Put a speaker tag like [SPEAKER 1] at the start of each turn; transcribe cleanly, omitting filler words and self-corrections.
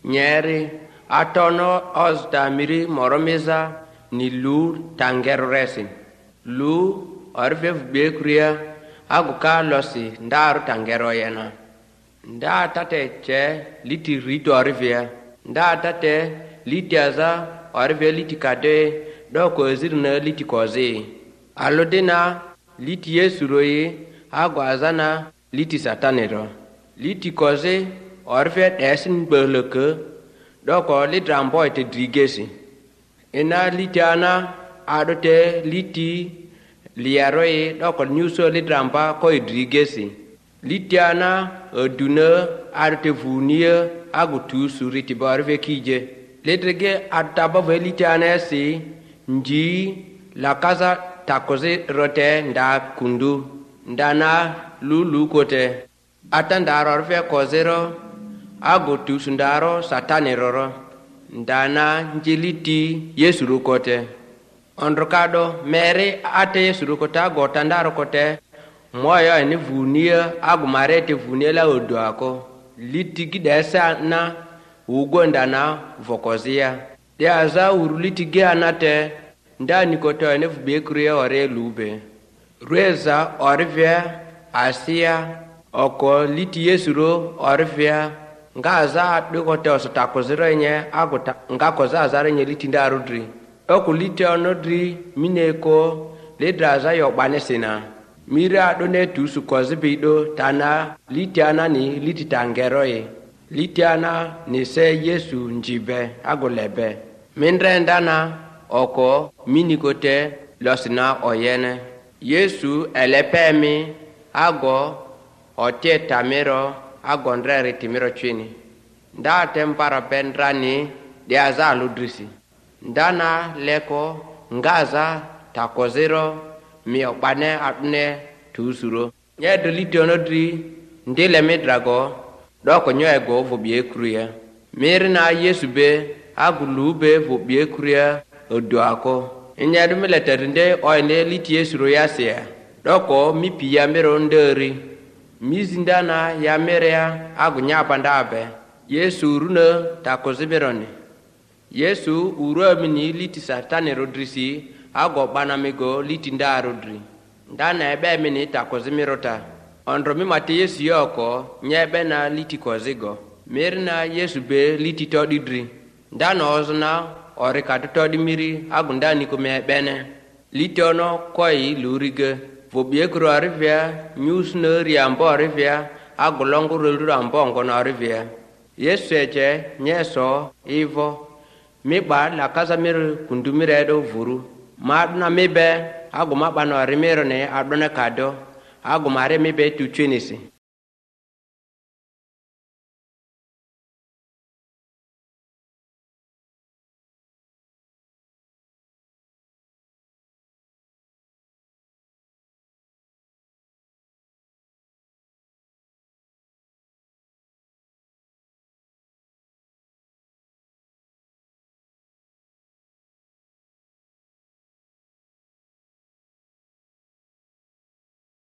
[SPEAKER 1] nyeri atono ozda miri moro Miza ni lu tangero resi lu orfe vbekria aguka losi ndaru tangero yena nda tate che liti rito orvia nda tate liti aza orve liti kade doko zirna liti kozi alodena liti yesuroyi agwazana liti satanero liti kozi orve desin beleke doko lidrambo te drigesi ina liti ana adote liti liaroyi doko nyuso lidrambá ko drigesi liti ana oduna adote vunia agutu suriti borve kije ledrege ataba veliti ana si nji la casa takoze rote nda kundu ndana lulu kote atandaro orve kozero agutu sundaro satanero ndana njiliti yesuru kote ondrokado mere ate yesuru kote agotandaro kote moyo ni vunia agumarete vunia la odoako liti gidesa na ugondana vokozia de aza uruliti gianate ndani kote ne vbekria ore lube reza orvia asia oko liti yesuro orvia ngaza dukote osatakozero nye agota ngakoza azare nye liti ndarudri oku liti onodri mineko ledraza yobanesina mira done tusu kozibido tana litiana ni liti tangeroye litiana ni se Yesu njibe agolebe mindrendana oko minikote losina oyene Yesu elepemi ago otie tamiro agondrere timiro chini nda tempara bendrani de azalu drisi ndana leko ngaza takozero mi obane atne tusuro nye deliti onodri ndile midrago doko nyoego vobie kruya mirina Yesu be agulube vobie kruya odoako nyadu mileterinde oine liti Yesu royasia doko mipiya miro nderi mizindana ya merea agunya pandabe Yesu runa takoziberoni Yesu uruamini liti satani rodrisi ago banamigo liti ndarodri ndana ebe mini takozimirota ondromi mate Yesu yoko nyebe na liti kozigo mirina Yesu be liti todidri ndana ozna orikatu todimiri agundani kumebene liti ono koi lurige vobiekro arivia nyusno riambo arivia agolongo rambongo na arivia Yesu eche nyeso ivo miba la casa mir kundumiredo vuru madna mibe aguma bano rimero ne adone kado agumare mibe tu chinisi